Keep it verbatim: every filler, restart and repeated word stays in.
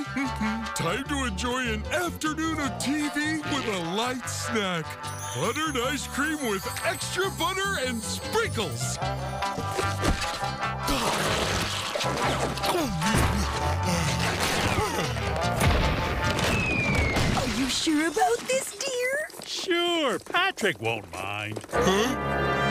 Time to enjoy an afternoon of T V with a light snack. Buttered ice cream with extra butter and sprinkles. Are you sure about this, dear? Sure, Patrick won't mind. Huh?